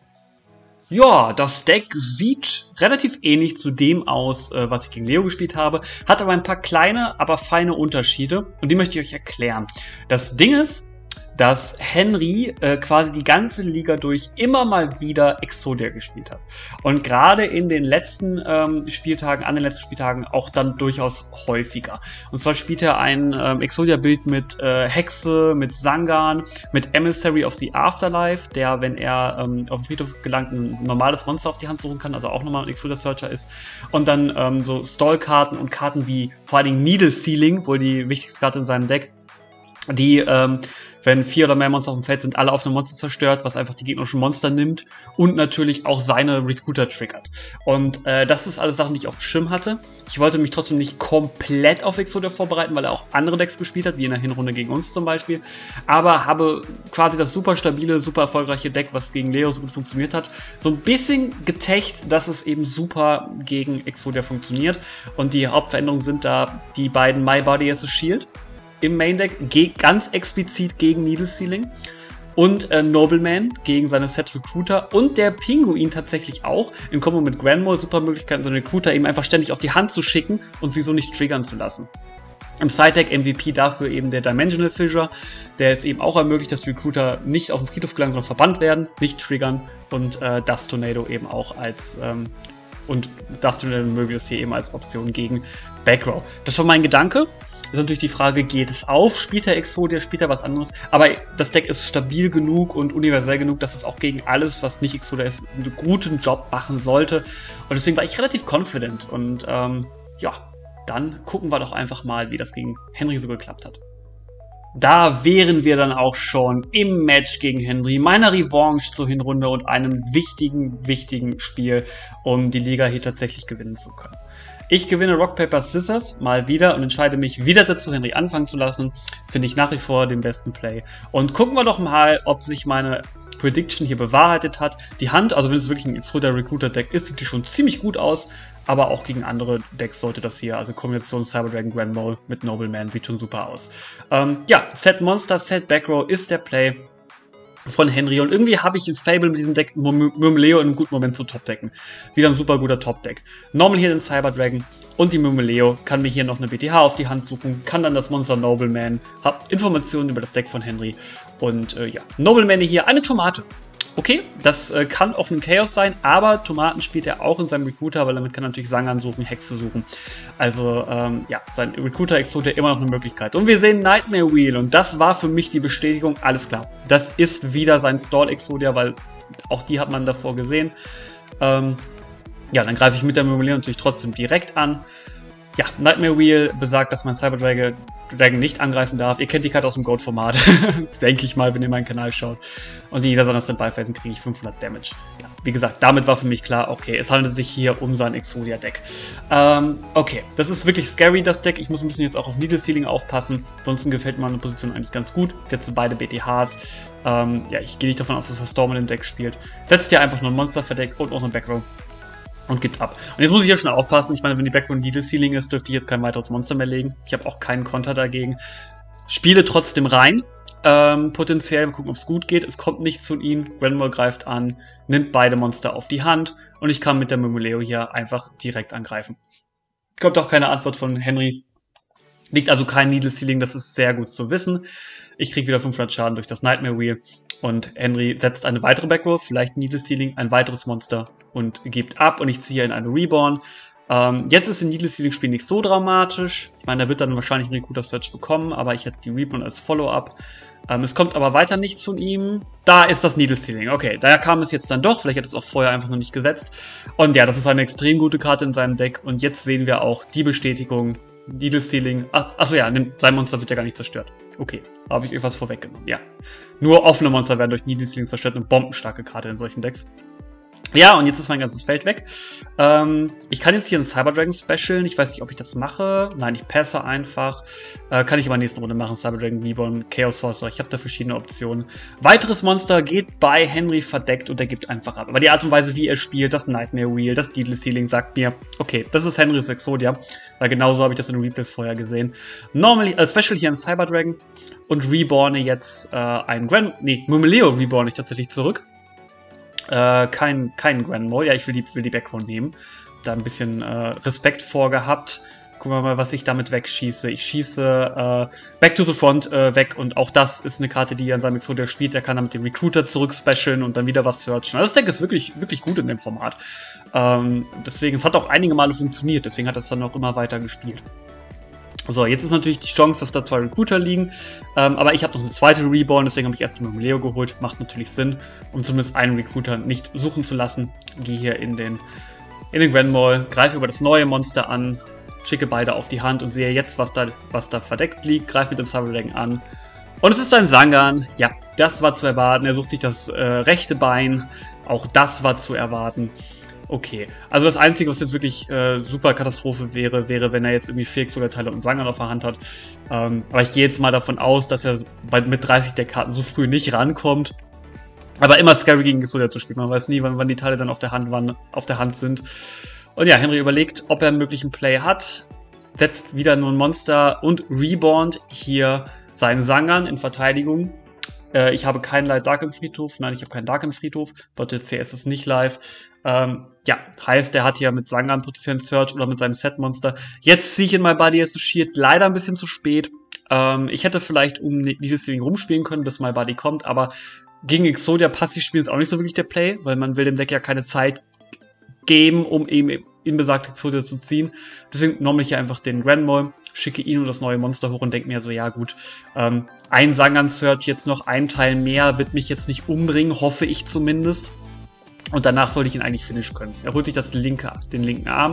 Speaker 1: Ja, das Deck sieht relativ ähnlich zu dem aus, äh, was ich gegen Leo gespielt habe, hat aber ein paar kleine, aber feine Unterschiede und die möchte ich euch erklären. Das Ding ist, dass Henry äh, quasi die ganze Liga durch immer mal wieder Exodia gespielt hat. Und gerade in den letzten ähm, Spieltagen, an den letzten Spieltagen auch dann durchaus häufiger. Und zwar spielt er ein ähm, Exodia-Bild mit äh, Hexe, mit Sangan, mit Emissary of the Afterlife, der, wenn er ähm, auf den Friedhof gelangt, ein normales Monster auf die Hand suchen kann, also auch nochmal ein Exodia-Searcher ist. Und dann ähm, so Stall-Karten und Karten wie vor allen Dingen Needle Sealing, wohl die wichtigste Karte in seinem Deck, die, ähm, wenn vier oder mehr Monster auf dem Feld sind, alle auf einem Monster zerstört, was einfach die gegnerischen Monster nimmt und natürlich auch seine Recruiter triggert. Und äh, das ist alles Sachen, die ich auf dem Schirm hatte. Ich wollte mich trotzdem nicht komplett auf Exodia vorbereiten, weil er auch andere Decks gespielt hat, wie in der Hinrunde gegen uns zum Beispiel. Aber habe quasi das super stabile, super erfolgreiche Deck, was gegen Leo so gut funktioniert hat, so ein bisschen getecht, dass es eben super gegen Exodia funktioniert. Und die Hauptveränderungen sind da die beiden My Body as a Shield im Main-Deck, geht ganz explizit gegen Needle Sealing und äh, Nobleman gegen seine Set Recruiter und der Pinguin tatsächlich auch, in Kombo mit Grandmole, super Möglichkeiten, seine Recruiter eben einfach ständig auf die Hand zu schicken und sie so nicht triggern zu lassen. Im Side-Deck M V P dafür eben der Dimensional Fissure, der es eben auch ermöglicht, dass Recruiter nicht auf den Friedhof gelangen, sondern verbannt werden, nicht triggern und äh, Dust Tornado eben auch als ähm, und Dust Tornado Möbius hier eben als Option gegen Backrow. Das war mein Gedanke. Ist natürlich die Frage, geht es auf? Spielt er Exodia? Spielt er was anderes? Aber das Deck ist stabil genug und universell genug, dass es auch gegen alles, was nicht Exodia ist, einen guten Job machen sollte. Und deswegen war ich relativ confident. Und ähm, ja, dann gucken wir doch einfach mal, wie das gegen Henry so geklappt hat. Da wären wir dann auch schon im Match gegen Henry, meiner Revanche zur Hinrunde und einem wichtigen, wichtigen Spiel, um die Liga hier tatsächlich gewinnen zu können. Ich gewinne Rock, Paper, Scissors mal wieder und entscheide mich wieder dazu, Henry anfangen zu lassen. Finde ich nach wie vor den besten Play. Und gucken wir doch mal, ob sich meine Prediction hier bewahrheitet hat. Die Hand, also wenn es wirklich ein Exodia Recruiter Deck ist, sieht die schon ziemlich gut aus. Aber auch gegen andere Decks sollte das hier, also Kombination Cyber Dragon Grandmole mit Nobleman, sieht schon super aus. Ähm, ja, Set Monster, Set Backrow ist der Play von Henry und irgendwie habe ich ein Fable mit diesem Deck Myrmeleo in einem guten Moment zu Topdecken. Wieder ein super guter Topdeck. Normal hier den Cyber Dragon und die Myrmeleo kann mir hier noch eine B T H auf die Hand suchen, kann dann das Monster Nobleman, hab Informationen über das Deck von Henry und äh, ja, Nobleman hier eine Tomate. Okay, das äh, kann auch ein Chaos sein, aber Tomaten spielt er auch in seinem Recruiter, weil damit kann er natürlich Sangan suchen, Hexe suchen. Also, ähm, ja, sein Recruiter-Exodia immer noch eine Möglichkeit. Und wir sehen Nightmare Wheel und das war für mich die Bestätigung, alles klar. Das ist wieder sein Stall-Exodia, weil auch die hat man davor gesehen. Ähm, ja, dann greife ich mit der Myrmeleo natürlich trotzdem direkt an. Ja, Nightmare Wheel besagt, dass mein Cyber Dragon Dragon nicht angreifen darf. Ihr kennt die Karte aus dem Goat-Format, denke ich mal, wenn ihr meinen Kanal schaut. Und in jeder seiner Standby-Phasen kriege ich fünfhundert Damage. Ja, wie gesagt, damit war für mich klar, okay, es handelt sich hier um sein Exodia-Deck. Ähm, okay, das ist wirklich scary, das Deck. Ich muss ein bisschen jetzt auch auf Needle Sealing aufpassen. Ansonsten gefällt mir meine Position eigentlich ganz gut. Jetzt beide B T Hs. Ähm, ja, ich gehe nicht davon aus, dass das Storm in dem Deck spielt. Setzt ihr einfach nur ein Monster verdeckt und auch eine Backrow. Und gibt ab. Und jetzt muss ich hier schon aufpassen. Ich meine, wenn die Backbone Needle Sealing ist, dürfte ich jetzt kein weiteres Monster mehr legen. Ich habe auch keinen Konter dagegen. Spiele trotzdem rein. Ähm, potenziell, mal gucken, ob es gut geht. Es kommt nichts von ihm. Grandmole greift an, nimmt beide Monster auf die Hand. Und ich kann mit der Myrmeleo hier einfach direkt angreifen. Kommt auch keine Antwort von Henry. Liegt also kein Needle Sealing. Das ist sehr gut zu wissen. Ich kriege wieder fünfhundert Schaden durch das Nightmare Wheel. Und Henry setzt eine weitere Backrow, vielleicht Needle Sealing, ein weiteres Monster und gibt ab und ich ziehe in eine Reborn. Ähm, jetzt ist im Needle Sealing Spiel nicht so dramatisch. Ich meine, er wird dann wahrscheinlich einen Recruiter Search bekommen, aber ich hätte die Reborn als Follow-up. Ähm, es kommt aber weiter nichts von ihm. Da ist das Needle Sealing. Okay, daher kam es jetzt dann doch. Vielleicht hat es auch vorher einfach noch nicht gesetzt. Und ja, das ist eine extrem gute Karte in seinem Deck. Und jetzt sehen wir auch die Bestätigung. Needle Sealing. Ach, achso, ja, sein Monster wird ja gar nicht zerstört. Okay, habe ich etwas vorweggenommen. Ja. Nur offene Monster werden durch Needle Sealing zerstört. Eine bombenstarke Karte in solchen Decks. Ja, und jetzt ist mein ganzes Feld weg. Ähm, ich kann jetzt hier einen Cyber Dragon specialen. Ich weiß nicht, ob ich das mache. Nein, ich passe einfach. Äh, kann ich aber in der nächsten Runde machen. Cyber Dragon, Reborn, Chaos Sorcerer. Ich habe da verschiedene Optionen. Weiteres Monster geht bei Henry verdeckt und er gibt einfach ab. Aber die Art und Weise, wie er spielt, das Nightmare Wheel, das Needle Sealing, sagt mir, okay, das ist Henrys Exodia. Weil genauso habe ich das in den Replays vorher gesehen. Normally, äh, Special hier ein Cyber Dragon und reborne jetzt äh, ein Grand... Nee, Myrmeleo reborne ich tatsächlich zurück. Äh, kein, kein Grandmole. Ja, ich will die, will die Backrow nehmen. Da ein bisschen äh, Respekt vorgehabt. Gucken wir mal, was ich damit wegschieße. Ich schieße äh, Back to the Front äh, weg und auch das ist eine Karte, die er in seinem Exodia spielt. Der kann damit den Recruiter zurückspecialen und dann wieder was searchen. Also das Deck ist wirklich, wirklich gut in dem Format. Ähm, deswegen, es hat auch einige Male funktioniert, deswegen hat es dann auch immer weiter gespielt. So, jetzt ist natürlich die Chance, dass da zwei Recruiter liegen, ähm, aber ich habe noch eine zweite Reborn, deswegen habe ich erst mal Leo geholt. Macht natürlich Sinn, um zumindest einen Recruiter nicht suchen zu lassen. Gehe hier in den, in den Grand Mall, greife über das neue Monster an, schicke beide auf die Hand und sehe jetzt, was da, was da verdeckt liegt, greife mit dem Cyber Dragon an. Und es ist ein Sangan. Ja, das war zu erwarten. Er sucht sich das äh, rechte Bein. Auch das war zu erwarten. Okay, also das Einzige, was jetzt wirklich äh, super Katastrophe wäre, wäre, wenn er jetzt irgendwie vier Exodia-Teile und Sangan auf der Hand hat. Ähm, aber ich gehe jetzt mal davon aus, dass er bei, mit dreißig der Karten so früh nicht rankommt. Aber immer scary gegen Exodia zu spielen. Man weiß nie, wann, wann die Teile dann auf der Hand, wann, auf der Hand sind. Und ja, Henry überlegt, ob er einen möglichen Play hat, setzt wieder nur ein Monster und rebornt hier seinen Sangan in Verteidigung. Äh, ich habe keinen Light Dark im Friedhof, nein, ich habe keinen Dark im Friedhof, Bot C S ist nicht live. Ähm, ja, heißt, er hat hier mit Sangan potenziellen Search oder mit seinem Set-Monster. Jetzt ziehe ich in My Body as a Shield leider ein bisschen zu spät. Ähm, ich hätte vielleicht um Needle Stealing rumspielen können, bis My Body kommt, aber gegen Exodia passiv spielen ist auch nicht so wirklich der Play, weil man will dem Deck ja keine Zeit geben, um eben in besagte Exodia zu ziehen. Deswegen normal ich hier einfach den Grand Mall, schicke ihn und das neue Monster hoch und denke mir so, ja gut, ähm, ein Sangan-Search, jetzt noch ein Teil mehr, wird mich jetzt nicht umbringen, hoffe ich zumindest. Und danach sollte ich ihn eigentlich finishen können. Er holt sich das linke, den linken Arm.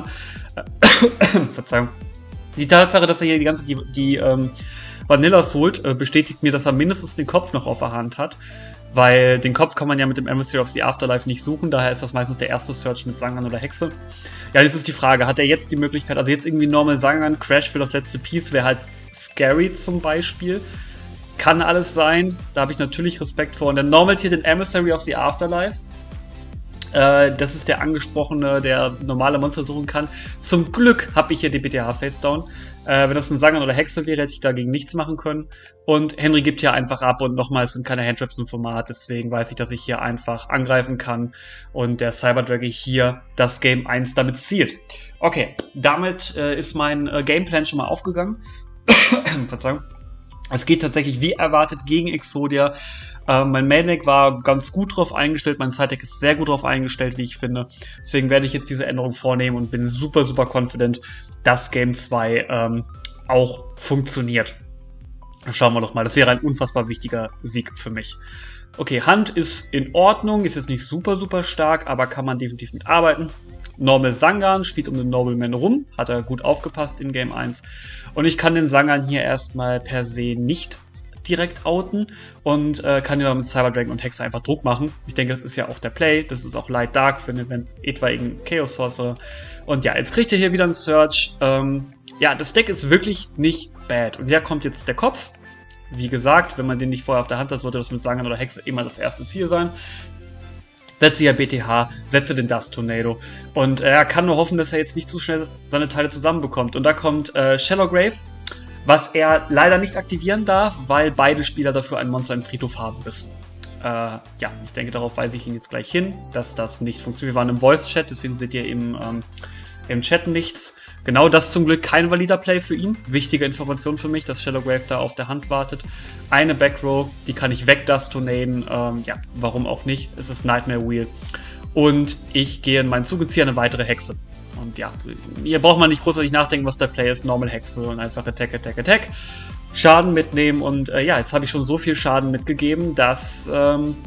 Speaker 1: Verzeihung. Die Tatsache, dass er hier die ganze die, die ähm, Vanillas holt, äh, bestätigt mir, dass er mindestens den Kopf noch auf der Hand hat. Weil den Kopf kann man ja mit dem Emissary of the Afterlife nicht suchen, daher ist das meistens der erste Search mit Sangan oder Hexe. Ja, jetzt ist die Frage, hat er jetzt die Möglichkeit, also jetzt irgendwie normal Sangan, Crash für das letzte Piece wäre halt scary zum Beispiel. Kann alles sein, da habe ich natürlich Respekt vor. Und dann normalt hier den Emissary of the Afterlife. Äh, das ist der angesprochene, der normale Monster suchen kann. Zum Glück habe ich hier die B T H Facedown. Äh, wenn das ein Sangan oder Hexe wäre, hätte ich dagegen nichts machen können. Und Henry gibt hier einfach ab und nochmal, es sind keine Handtraps im Format, deswegen weiß ich, dass ich hier einfach angreifen kann und der Cyber Dragon hier das Game eins damit zielt. Okay, damit äh, ist mein äh, Gameplan schon mal aufgegangen. Verzeihung. Es geht tatsächlich wie erwartet gegen Exodia. Äh, mein Main-Deck war ganz gut drauf eingestellt, mein Side-Deck ist sehr gut drauf eingestellt, wie ich finde. Deswegen werde ich jetzt diese Änderung vornehmen und bin super, super confident, dass Game zwei ähm, auch funktioniert. Schauen wir doch mal, das wäre ein unfassbar wichtiger Sieg für mich. Okay, Hand ist in Ordnung, ist jetzt nicht super, super stark, aber kann man definitiv mitarbeiten. Normal Sangan spielt um den Nobleman rum, hat er gut aufgepasst in Game eins. Und ich kann den Sangan hier erstmal per se nicht direkt outen und äh, kann ja mit Cyber Dragon und Hexe einfach Druck machen. Ich denke, das ist ja auch der Play, das ist auch Light Dark für einen etwaigen Chaos Sorcerer. Und ja, jetzt kriegt er hier wieder einen Search. Ähm, ja, das Deck ist wirklich nicht bad. Und hier kommt jetzt der Kopf. Wie gesagt, wenn man den nicht vorher auf der Hand hat, sollte das mit Sangan oder Hexe immer das erste Ziel sein. Setze hier B T H, setze den Dust Tornado. Und er äh, kann nur hoffen, dass er jetzt nicht zu schnell seine Teile zusammenbekommt. Und da kommt äh, Shadowgrave, was er leider nicht aktivieren darf, weil beide Spieler dafür ein Monster im Friedhof haben müssen. Äh, ja, ich denke, darauf weise ich ihn jetzt gleich hin, dass das nicht funktioniert. Wir waren im Voice-Chat, deswegen seht ihr im, ähm, im Chat nichts. Genau das zum Glück kein valider Play für ihn. Wichtige Information für mich, dass Shadowgrave da auf der Hand wartet. Eine Backrow, die kann ich wegdustonaden. Ähm, ja, warum auch nicht. Es ist Nightmare Wheel. Und ich gehe in meinen Zug und ziehe eine weitere Hexe. Und ja, hier braucht man nicht großartig nachdenken, was der Play ist. Normal Hexe und einfach Attack, Attack, Attack. Schaden mitnehmen. Und äh, ja, jetzt habe ich schon so viel Schaden mitgegeben, dass ähm,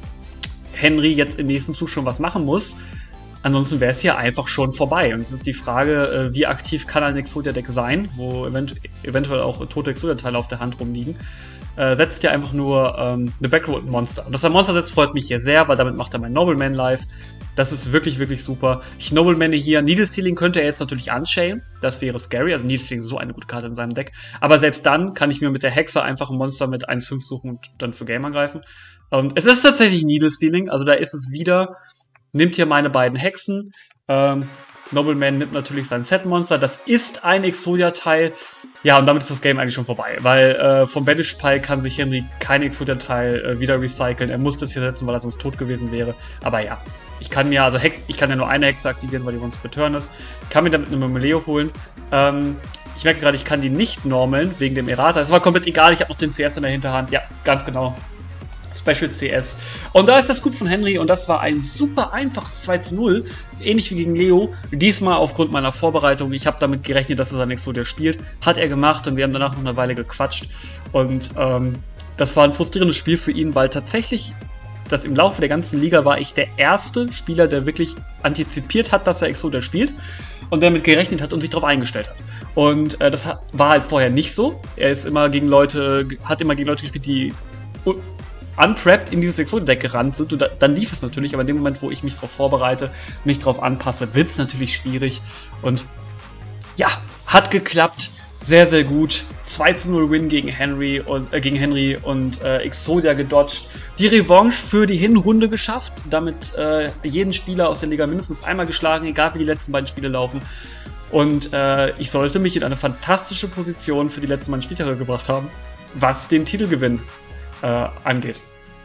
Speaker 1: Henry jetzt im nächsten Zug schon was machen muss. Ansonsten wäre es hier einfach schon vorbei. Und es ist die Frage, wie aktiv kann ein Exodia-Deck sein, wo event eventuell auch tote Exodia-Teile auf der Hand rumliegen. Äh, setzt ja einfach nur ähm, eine Backrow und ein Monster. Und dass er ein Monster setzt, freut mich hier sehr, weil damit macht er mein Nobleman live. Das ist wirklich, wirklich super. Ich Noblemane hier. Needle Stealing könnte er jetzt natürlich unchainen. Das wäre scary. Also Needle Stealing ist so eine gute Karte in seinem Deck. Aber selbst dann kann ich mir mit der Hexe einfach ein Monster mit eins Komma fünf suchen und dann für Game angreifen. Und es ist tatsächlich Needle Stealing. Also da ist es wieder... Nimmt hier meine beiden Hexen. Ähm, Nobleman nimmt natürlich sein Set-Monster. Das ist ein Exodia-Teil. Ja, und damit ist das Game eigentlich schon vorbei. Weil äh, vom Banish-Pile kann sich Henry kein Exodia-Teil äh, wieder recyceln. Er muss das hier setzen, weil er sonst tot gewesen wäre. Aber ja, ich kann mir, also Hex, ich kann ja nur eine Hexe aktivieren, weil die Once per Turn ist. Kann mir damit eine Mimoleo holen. Ähm, ich merke gerade, ich kann die nicht normaln, wegen dem Errata. Es war komplett egal, ich habe noch den C S in der Hinterhand. Ja, ganz genau. Special C S. Und da ist das Scoop von Henry und das war ein super einfaches zwei zu null, ähnlich wie gegen Leo. Diesmal aufgrund meiner Vorbereitung, ich habe damit gerechnet, dass er sein Exodia spielt, hat er gemacht und wir haben danach noch eine Weile gequatscht und ähm, das war ein frustrierendes Spiel für ihn, weil tatsächlich das im Laufe der ganzen Liga war ich der erste Spieler, der wirklich antizipiert hat, dass er Exodia spielt und damit gerechnet hat und sich darauf eingestellt hat. Und äh, das war halt vorher nicht so. Er ist immer gegen Leute, hat immer gegen Leute gespielt, die unprepped in dieses Exodia-Deck gerannt sind und da, dann lief es natürlich, aber in dem Moment, wo ich mich darauf vorbereite, mich darauf anpasse, wird es natürlich schwierig und ja, hat geklappt, sehr, sehr gut, zwei zu null Win gegen Henry und, äh, gegen Henry und äh, Exodia gedodged, die Revanche für die Hinrunde geschafft, damit äh, jeden Spieler aus der Liga mindestens einmal geschlagen, egal wie die letzten beiden Spiele laufen und äh, ich sollte mich in eine fantastische Position für die letzten beiden Spieltage gebracht haben, was den Titelgewinn Äh, angeht.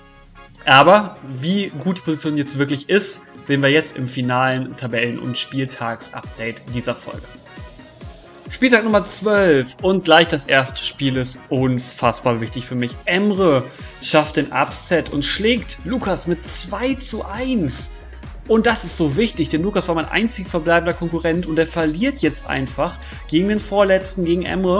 Speaker 1: Aber wie gut die Position jetzt wirklich ist, sehen wir jetzt im finalen Tabellen- und Spieltags-Update dieser Folge. Spieltag Nummer zwölf und gleich das erste Spiel ist unfassbar wichtig für mich. Emre schafft den Upset und schlägt Lukas mit zwei zu eins. Und das ist so wichtig, denn Lukas war mein einzig verbleibender Konkurrent und er verliert jetzt einfach gegen den Vorletzten, gegen Emre.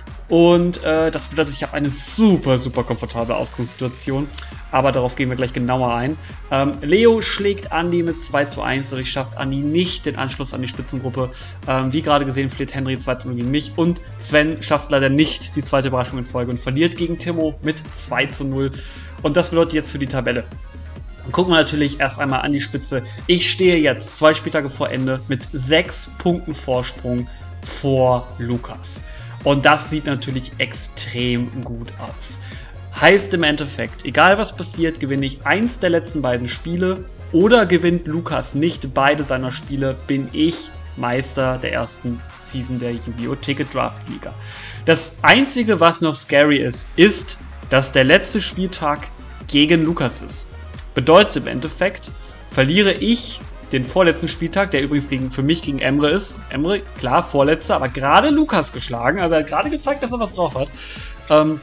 Speaker 1: Und äh, das bedeutet, ich habe eine super, super komfortable Ausgangssituation. Aber darauf gehen wir gleich genauer ein. Ähm, Leo schlägt Andi mit zwei zu eins. Dadurch schafft Andi nicht den Anschluss an die Spitzengruppe. Ähm, wie gerade gesehen, verliert Henry zwei zu null gegen mich. Und Sven schafft leider nicht die zweite Überraschung in Folge und verliert gegen Timo mit zwei zu null. Und das bedeutet jetzt für die Tabelle. Gucken wir natürlich erst einmal an die Spitze. Ich stehe jetzt zwei Spieltage vor Ende mit sechs Punkten Vorsprung vor Lukas. Und das sieht natürlich extrem gut aus. Heißt im Endeffekt, egal was passiert, gewinne ich eins der letzten beiden Spiele oder gewinnt Lukas nicht beide seiner Spiele, bin ich Meister der ersten Season der Yu-Gi-Oh! Ticket Draft Liga. Das Einzige, was noch scary ist, ist, dass der letzte Spieltag gegen Lukas ist. Bedeutet im Endeffekt, verliere ich den vorletzten Spieltag, der übrigens gegen, für mich gegen Emre ist. Emre, klar, vorletzter, aber gerade Lukas geschlagen. Also er hat gerade gezeigt, dass er was drauf hat. Ähm,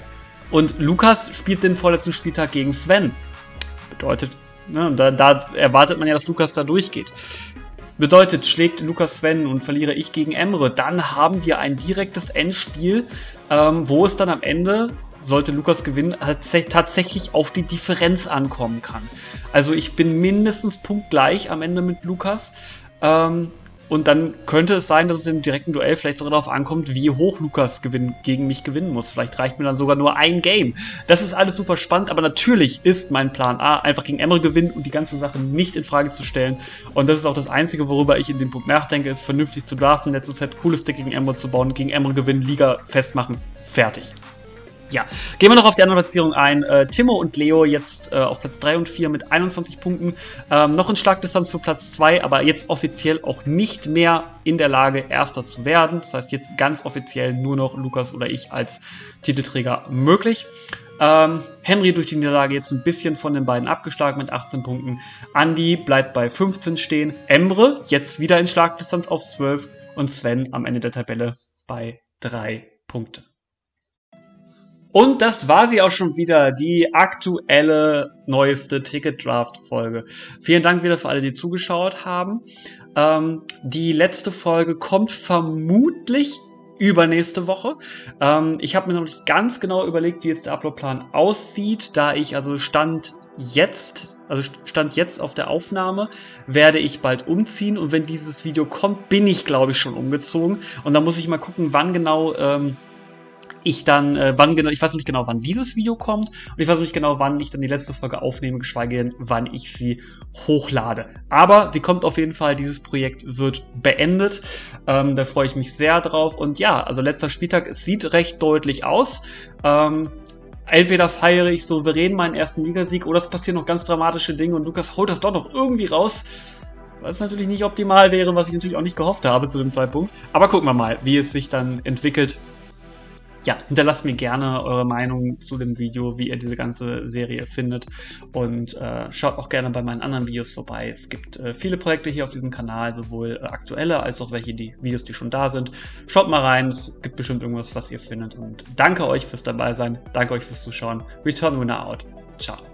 Speaker 1: und Lukas spielt den vorletzten Spieltag gegen Sven. Bedeutet, ne, da, da erwartet man ja, dass Lukas da durchgeht. Bedeutet, schlägt Lukas Sven und verliere ich gegen Emre, dann haben wir ein direktes Endspiel, ähm, wo es dann am Ende, sollte Lukas gewinnen, tatsächlich auf die Differenz ankommen kann. Also ich bin mindestens punktgleich am Ende mit Lukas. Ähm, und dann könnte es sein, dass es im direkten Duell vielleicht sogar darauf ankommt, wie hoch Lukas gewinn, gegen mich gewinnen muss. Vielleicht reicht mir dann sogar nur ein Game. Das ist alles super spannend, aber natürlich ist mein Plan A, einfach gegen Emre gewinnen und die ganze Sache nicht in Frage zu stellen. Und das ist auch das Einzige, worüber ich in dem Punkt nachdenke, ist vernünftig zu draften, letztes Set cooles Deck gegen Emre zu bauen, gegen Emre gewinnen, Liga festmachen, fertig. Ja, gehen wir noch auf die andere Platzierung ein. Äh, Timo und Leo jetzt äh, auf Platz drei und vier mit einundzwanzig Punkten. Ähm, noch in Schlagdistanz für Platz zwei, aber jetzt offiziell auch nicht mehr in der Lage, Erster zu werden. Das heißt, jetzt ganz offiziell nur noch Lukas oder ich als Titelträger möglich. Ähm, Henry durch die Niederlage jetzt ein bisschen von den beiden abgeschlagen mit achtzehn Punkten. Andi bleibt bei fünfzehn stehen. Emre jetzt wieder in Schlagdistanz auf zwölf. Und Sven am Ende der Tabelle bei drei Punkten. Und das war sie auch schon wieder, die aktuelle, neueste Ticket-Draft-Folge. Vielen Dank wieder für alle, die zugeschaut haben. Ähm, die letzte Folge kommt vermutlich übernächste Woche. Ähm, ich habe mir noch nicht ganz genau überlegt, wie jetzt der Uploadplan aussieht, da ich also Stand jetzt, also Stand jetzt auf der Aufnahme, werde ich bald umziehen und wenn dieses Video kommt, bin ich glaube ich schon umgezogen und dann muss ich mal gucken, wann genau ähm, ich dann, äh, wann genau, ich weiß noch nicht genau, wann dieses Video kommt und ich weiß noch nicht genau, wann ich dann die letzte Folge aufnehme, geschweige denn, wann ich sie hochlade. Aber sie kommt auf jeden Fall, dieses Projekt wird beendet, ähm, da freue ich mich sehr drauf und ja, also letzter Spieltag, es sieht recht deutlich aus, ähm, entweder feiere ich souverän meinen ersten Ligasieg oder es passieren noch ganz dramatische Dinge und Lukas holt das doch noch irgendwie raus, was natürlich nicht optimal wäre, was ich natürlich auch nicht gehofft habe zu dem Zeitpunkt, aber gucken wir mal, wie es sich dann entwickelt. ja, hinterlasst mir gerne eure Meinung zu dem Video, wie ihr diese ganze Serie findet. Und äh, schaut auch gerne bei meinen anderen Videos vorbei. Es gibt äh, viele Projekte hier auf diesem Kanal, sowohl äh, aktuelle als auch welche, die Videos, die schon da sind. Schaut mal rein, es gibt bestimmt irgendwas, was ihr findet. Und danke euch fürs Dabeisein, danke euch fürs Zuschauen. Return Winner out. Ciao.